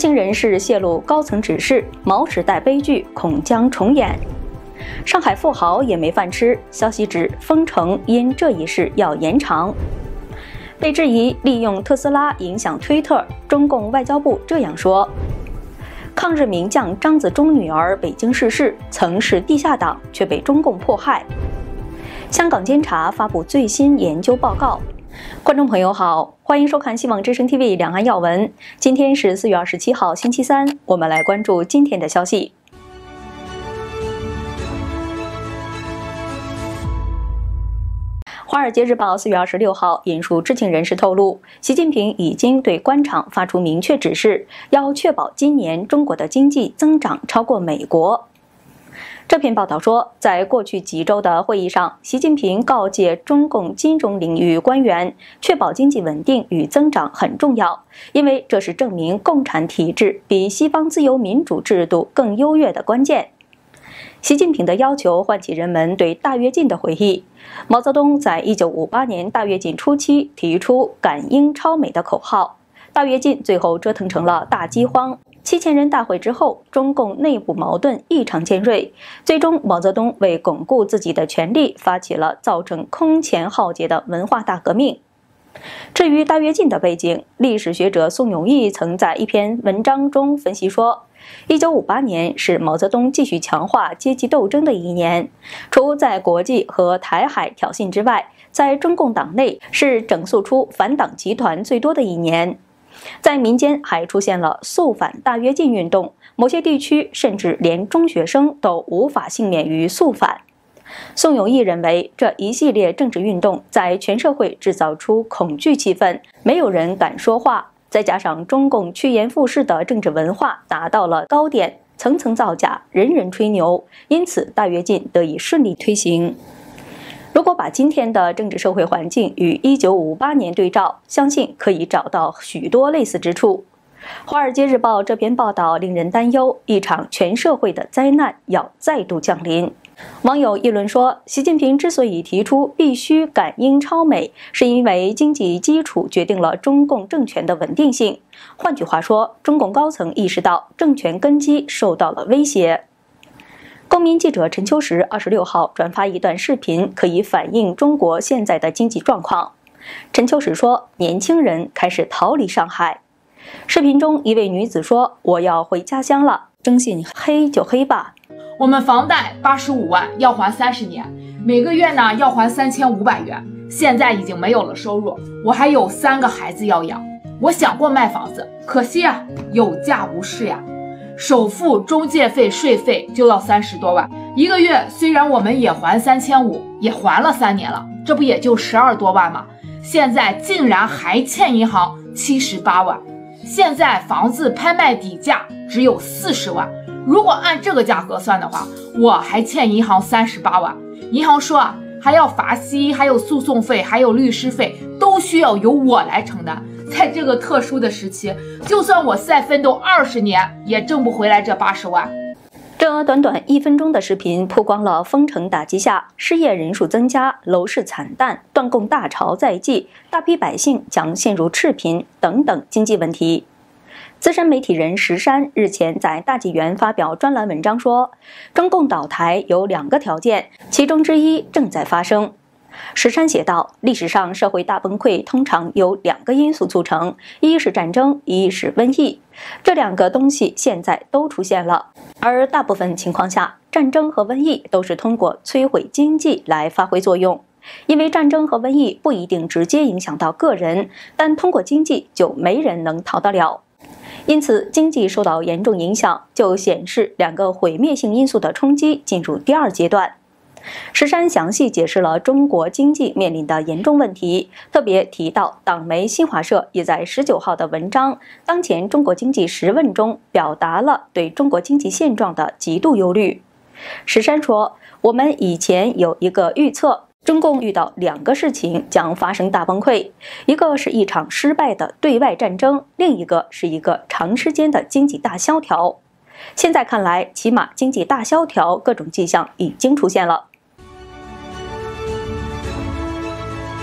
情人士泄露高层指示，毛时代悲剧恐将重演。上海富豪也没饭吃，消息指封城因这一事要延长。被质疑利用特斯拉影响推特，中共外交部这样说：抗日名将张自忠女儿北京逝世，曾是地下党，却被中共迫害。香港监察发布最新研究报告。观众朋友好，欢迎收看希望之声 TV 两岸要闻。今天是4月27号，星期三，我们来关注今天的消息。《华尔街日报》4月26号引述知情人士透露，习近平已经对官场发出明确指示，要确保今年中国的经济增长超过美国。这篇报道说，在过去几周的会议上，习近平告诫中共金融领域官员，确保经济稳定与增长很重要，因为这是证明共产体制比西方自由民主制度更优越的关键。习近平的要求唤起人们对大跃进的回忆。毛泽东在1958年大跃进初期提出赶英超美的口号，大跃进最后折腾成了大饥荒。7000人大会之后，中共内部矛盾异常尖锐，最终毛泽东为巩固自己的权力，发起了造成空前浩劫的文化大革命。至于大跃进的背景，历史学者宋永毅曾在一篇文章中分析说，1958年是毛泽东继续强化阶级斗争的一年，除在国际和台海挑衅之外，在中共党内是整肃出反党集团最多的一年。在民间还出现了肃反大跃进运动，某些地区甚至连中学生都无法幸免于肃反。宋永毅认为，这一系列政治运动在全社会制造出恐惧气氛，没有人敢说话，再加上中共趋炎附势的政治文化达到了高点，层层造假，人人吹牛，因此大跃进得以顺利推行。如果把今天的政治社会环境与1958年对照，相信可以找到许多类似之处。《华尔街日报》这篇报道令人担忧，一场全社会的灾难要再度降临。网友议论说，习近平之所以提出必须赶英超美，是因为经济基础决定了中共政权的稳定性。换句话说，中共高层意识到政权根基受到了威胁。公民记者陈秋实26号转发一段视频，可以反映中国现在的经济状况。陈秋实说，年轻人开始逃离上海。视频中，一位女子说：“我要回家乡了，征信黑就黑吧。 我们房贷85万，要还30年，每个月呢要还3500元，现在已经没有了收入，我还有3个孩子要养。我想过卖房子，可惜啊，有价无市呀。首付、中介费、税费就要30多万，一个月虽然我们也还3500，也还了3年了，这不也就12多万吗？现在竟然还欠银行78万。现在房子拍卖底价只有40万，如果按这个价格算的话，我还欠银行38万。银行说啊，还要罚息，还有诉讼费，还有律师费，都需要由我来承担。在这个特殊的时期，就算我再奋斗20年，也挣不回来这80万。 这短短1分钟的视频曝光了封城打击下失业人数增加、楼市惨淡、断供大潮在即、大批百姓将陷入赤贫等等经济问题。资深媒体人石山日前在大纪元发表专栏文章说，中共倒台有2个条件，其中之一正在发生。石山写道，历史上社会大崩溃通常由2个因素促成，一是战争，一是瘟疫。这2个东西现在都出现了，而大部分情况下，战争和瘟疫都是通过摧毁经济来发挥作用。因为战争和瘟疫不一定直接影响到个人，但通过经济就没人能逃得了。因此，经济受到严重影响，就显示2个毁灭性因素的冲击进入第2阶段。石山详细解释了中国经济面临的严重问题，特别提到党媒新华社也在19号的文章《当前中国经济实问》中表达了对中国经济现状的极度忧虑。石山说，我们以前有一个预测，中共遇到2个事情将发生大崩溃，一个是一场失败的对外战争，另一个是一个长时间的经济大萧条。现在看来，起码经济大萧条各种迹象已经出现了。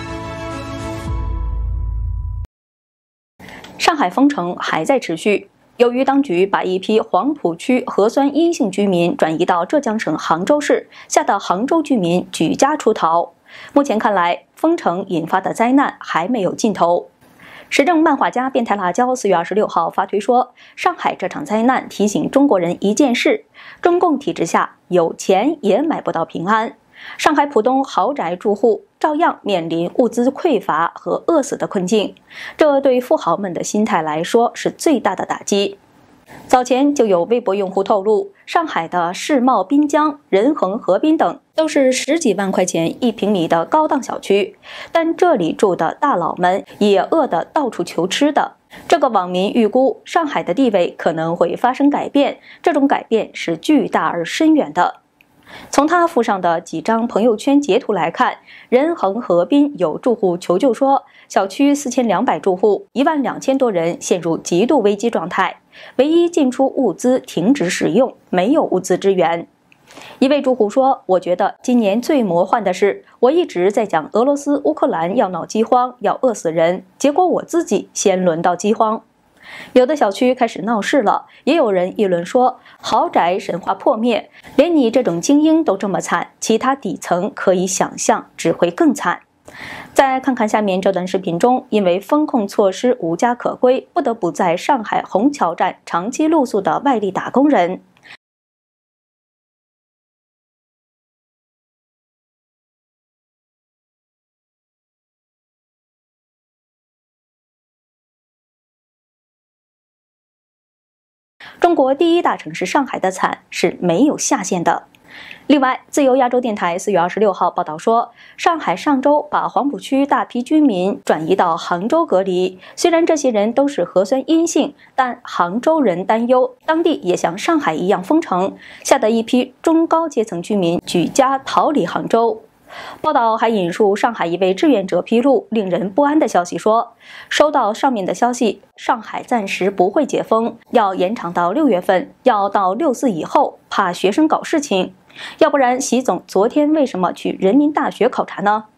上海封城还在持续。 由于当局把一批黄浦区核酸阴性居民转移到浙江省杭州市，吓得杭州居民举家出逃。目前看来，封城引发的灾难还没有尽头。时政漫画家变态辣椒4月26号发推说，上海这场灾难提醒中国人一件事：中共体制下，有钱也买不到平安。上海浦东豪宅住户照样面临物资匮乏和饿死的困境，这对富豪们的心态来说是最大的打击。早前就有微博用户透露，上海的世贸滨江、仁恒河滨等都是10几万块钱1平米的高档小区，但这里住的大佬们也饿得到处求吃的。这个网民预估，上海的地位可能会发生改变，这种改变是巨大而深远的。从他附上的几张朋友圈截图来看，仁恒河滨有住户求救说，小区4200住户，12000多人陷入极度危机状态，唯一进出物资停止使用，没有物资支援。一位住户说，我觉得今年最魔幻的是，我一直在讲俄罗斯、乌克兰要闹饥荒，要饿死人，结果我自己先轮到饥荒。有的小区开始闹事了，也有人议论说，豪宅神话破灭，连你这种精英都这么惨，其他底层可以想象只会更惨。再看看下面这段视频中，因为风控措施无家可归，不得不在上海虹桥站长期露宿的外地打工人。中国第一大城市上海的惨是没有下限的。另外，自由亚洲电台4月26号报道说，上海上周把黄浦区大批居民转移到杭州隔离。虽然这些人都是核酸阴性，但杭州人担忧当地也像上海一样封城，吓得一批中高阶层居民举家逃离杭州。报道还引述上海一位志愿者披露令人不安的消息说，收到上面的消息，上海暂时不会解封，要延长到6月份，要到6·4以后，怕学生搞事情。要不然习总昨天为什么去人民大学考察呢？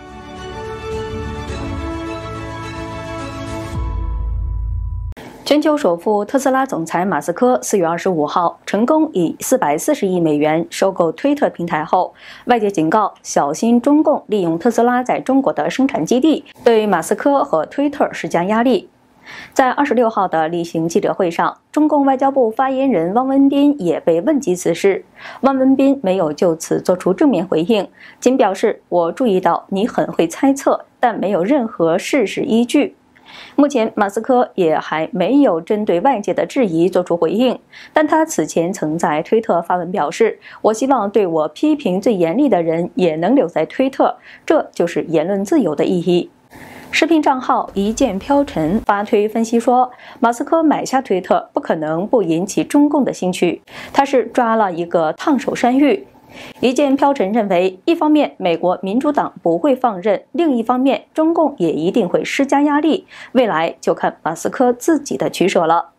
全球首富特斯拉总裁马斯克4月25号成功以440亿美元收购推特平台后，外界警告小心中共利用特斯拉在中国的生产基地，对马斯克和推特施加压力。在26号的例行记者会上，中共外交部发言人汪文斌也被问及此事。汪文斌没有就此做出正面回应，仅表示我注意到你很会猜测，但没有任何事实依据。目前，马斯克也还没有针对外界的质疑做出回应，但他此前曾在推特发文表示，我希望对我批评最严厉的人也能留在推特，这就是言论自由的意义。视频账号一剑飘尘发推分析说，马斯克买下推特不可能不引起中共的兴趣，他是抓了一个烫手山芋。一剑飘尘认为，一方面美国民主党不会放任，另一方面中共也一定会施加压力，未来就看马斯克自己的取舍了。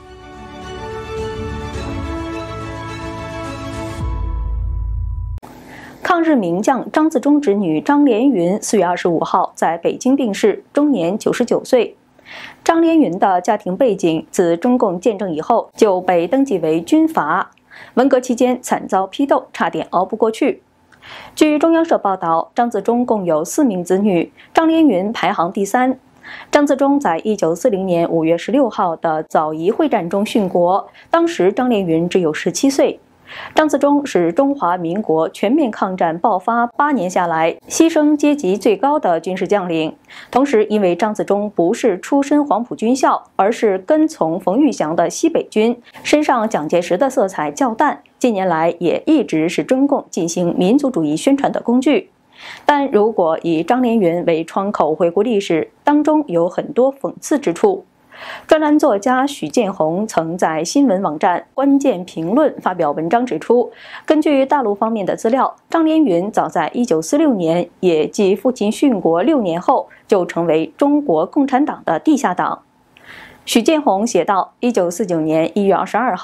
抗日名将张自忠侄女张连云4月25号在北京病逝，终年99岁。张连云的家庭背景，自中共建政以后就被登记为军阀。文革期间惨遭批斗，差点熬不过去。据中央社报道，张自忠共有4名子女，张连云排行第3。张自忠在1940年5月16号的枣宜会战中殉国，当时张连云只有17岁。张自忠是中华民国全面抗战爆发8年下来牺牲阶级最高的军事将领。同时，因为张自忠不是出身黄埔军校，而是跟从冯玉祥的西北军，身上蒋介石的色彩较淡，近年来也一直是中共进行民族主义宣传的工具。但如果以张连云为窗口回顾历史，当中有很多讽刺之处。专栏作家许建宏曾在新闻网站关键评论发表文章指出，根据大陆方面的资料，张连云早在1946年，也即父亲殉国6年后，就成为中国共产党的地下党。许建宏写道，1949年1月22号，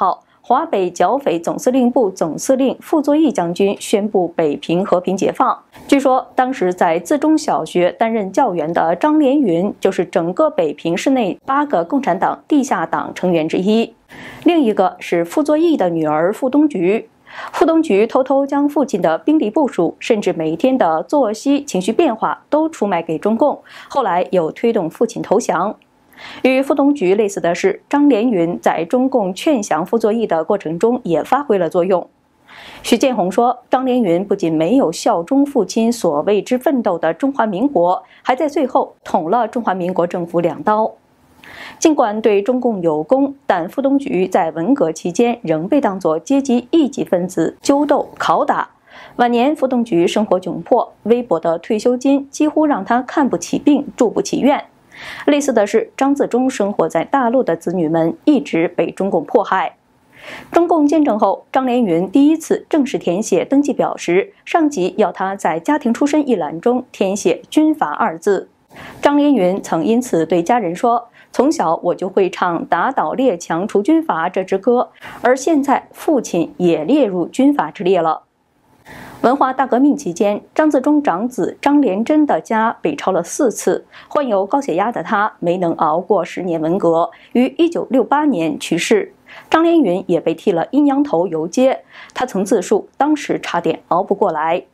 华北剿匪总司令部总司令傅作义将军宣布北平和平解放。据说，当时在自中小学担任教员的张连云，就是整个北平市内8个共产党地下党成员之一。另一个是傅作义的女儿傅冬菊。傅冬菊偷偷将父亲的兵力部署，甚至每天的作息、情绪变化都出卖给中共，后来又推动父亲投降。与傅冬菊类似的是，张连云在中共劝降傅作义的过程中也发挥了作用。徐建宏说，张连云不仅没有效忠父亲所为之奋斗的中华民国，还在最后捅了中华民国政府2刀。尽管对中共有功，但傅冬菊在文革期间仍被当作阶级异己分子揪斗拷打。晚年傅冬菊生活窘迫，微薄的退休金几乎让他看不起病，住不起院。类似的是，张自忠生活在大陆的子女们一直被中共迫害。中共建政后，张连云第一次正式填写登记表时，上级要他在家庭出身一栏中填写军阀2字。张连云曾因此对家人说，从小我就会唱打倒列强除军阀这支歌，而现在父亲也列入军阀之列了。文化大革命期间，张自忠长子张连珍的家被抄了4次，患有高血压的他没能熬过10年文革，于1968年去世。张连云也被剃了阴阳头游街，他曾自述当时差点熬不过来。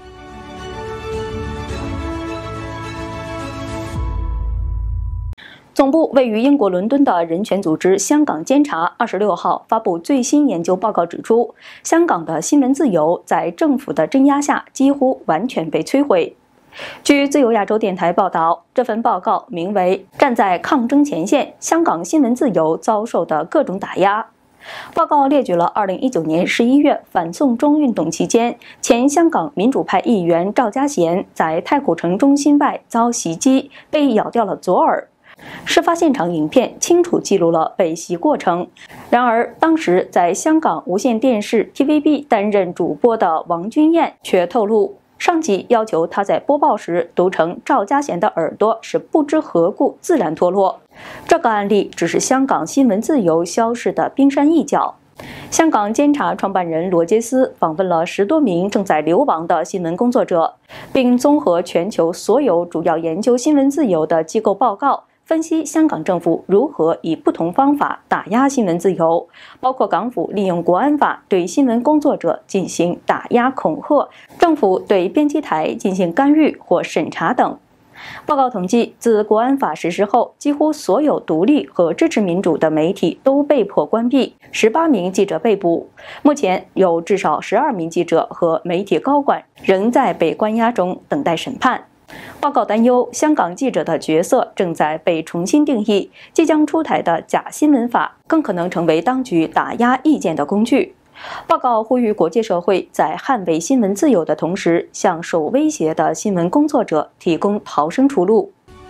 总部位于英国伦敦的人权组织香港监察26号发布最新研究报告，指出，香港的新闻自由在政府的镇压下几乎完全被摧毁。据自由亚洲电台报道，这份报告名为《站在抗争前线：香港新闻自由遭受的各种打压》。报告列举了2019年11月反送中运动期间，前香港民主派议员赵家贤在太古城中心外遭袭击，被咬掉了左耳。事发现场影片清楚记录了被袭过程。然而，当时在香港无线电视 TVB 担任主播的王君燕却透露，上级要求他在播报时读成赵家贤的耳朵是不知何故自然脱落。这个案例只是香港新闻自由消逝的冰山一角。香港监察创办人罗杰斯访问了10多名正在流亡的新闻工作者，并综合全球所有主要研究新闻自由的机构报告，分析香港政府如何以不同方法打压新闻自由，包括港府利用国安法对新闻工作者进行打压恐吓，政府对编辑台进行干预或审查等。报告统计，自国安法实施后，几乎所有独立和支持民主的媒体都被迫关闭，18名记者被捕。目前有至少12名记者和媒体高管仍在被关押中等待审判。报告担忧，香港记者的角色正在被重新定义，即将出台的假新闻法更可能成为当局打压意见的工具。报告呼吁国际社会在捍卫新闻自由的同时，向受威胁的新闻工作者提供逃生出路。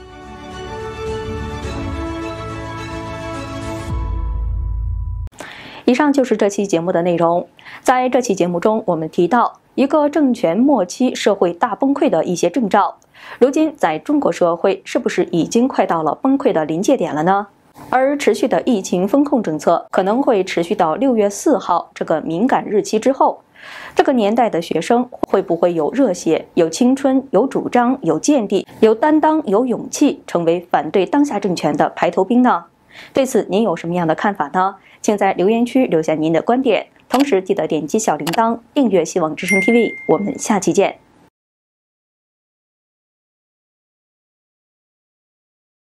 以上就是这期节目的内容。在这期节目中，我们提到一个政权末期社会大崩溃的一些征兆。如今，在中国社会是不是已经快到了崩溃的临界点了呢？而持续的疫情风控政策可能会持续到6月4号这个敏感日期之后。这个年代的学生会不会有热血、有青春、有主张、有见地、有担当、有勇气，成为反对当下政权的排头兵呢？对此，您有什么样的看法呢？请在留言区留下您的观点，同时记得点击小铃铛，订阅希望之声 TV。我们下期见。